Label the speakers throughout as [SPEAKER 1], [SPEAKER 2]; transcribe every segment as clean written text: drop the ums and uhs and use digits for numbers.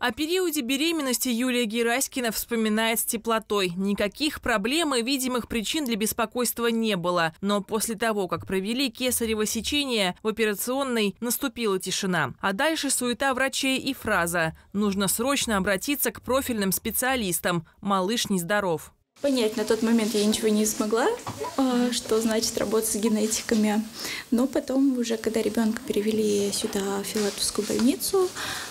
[SPEAKER 1] О периоде беременности Юлия Гераськина вспоминает с теплотой. Никаких проблем и видимых причин для беспокойства не было. Но после того, как провели кесарево сечение, в операционной наступила тишина. А дальше суета врачей и фраза: «Нужно срочно обратиться к профильным специалистам. Малыш нездоров».
[SPEAKER 2] Понять на тот момент я ничего не смогла, что значит работать с генетиками. Но потом, уже когда ребенка перевели сюда, в Филатовскую больницу,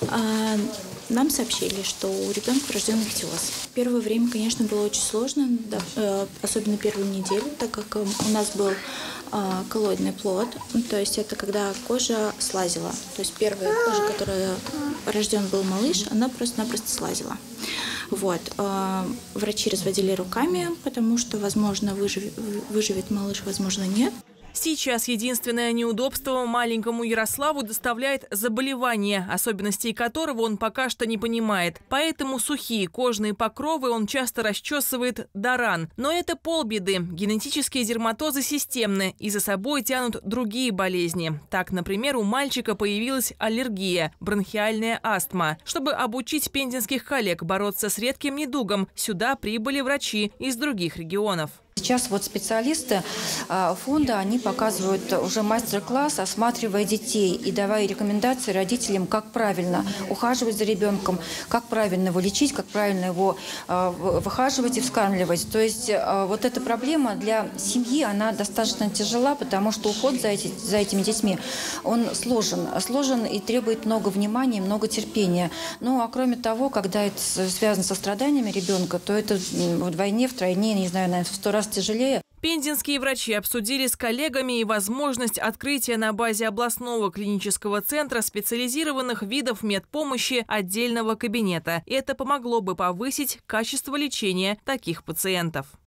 [SPEAKER 2] нам сообщили, что у ребенка врожденный ихтиоз. Первое время, конечно, было очень сложно, особенно первую неделю, так как у нас был коллоидный плод, то есть это когда кожа слазила. То есть первая кожа, которая рожден был малыш, она просто-напросто слазила. Вот. Врачи разводили руками, потому что, возможно, выживет малыш, возможно, нет.
[SPEAKER 1] Сейчас единственное неудобство маленькому Ярославу доставляет заболевание, особенностей которого он пока что не понимает. Поэтому сухие кожные покровы он часто расчесывает до ран. Но это полбеды. Генетические дерматозы системны и за собой тянут другие болезни. Так, например, у мальчика появилась аллергия, бронхиальная астма. Чтобы обучить пензенских коллег бороться с редким недугом, сюда прибыли врачи из других регионов.
[SPEAKER 3] Сейчас вот специалисты фонда, они показывают уже мастер-класс, осматривая детей и давая рекомендации родителям, как правильно ухаживать за ребенком, как правильно его лечить, как правильно его выхаживать и вскармливать. То есть вот эта проблема для семьи, она достаточно тяжела, потому что уход за этими детьми, он сложен и требует много внимания, много терпения. Ну, а кроме того, когда это связано со страданиями ребенка, то это вдвойне, втройне, не знаю, наверное, в 100 раз тяжелее.
[SPEAKER 1] Пензенские врачи обсудили с коллегами и возможность открытия на базе областного клинического центра специализированных видов медпомощи отдельного кабинета. Это помогло бы повысить качество лечения таких пациентов.